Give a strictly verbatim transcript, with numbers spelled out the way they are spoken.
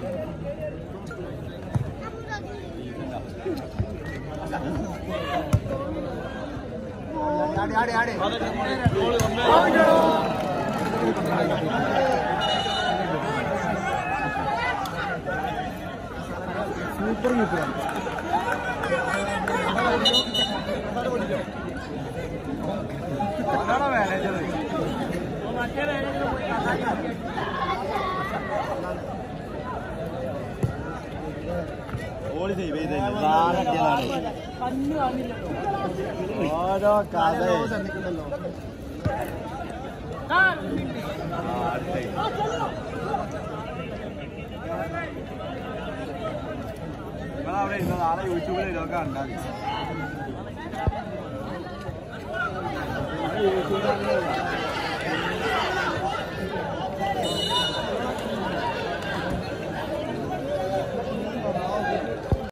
ആടി ആടി ആടി സൂപ്പർ സൂപ്പർ ഓടി ചെയ്ത് ഓരോ കഥ അവിടെ നാളെ യൂട്യൂബിൽ ഇതൊക്കെ ഉണ്ടാകും.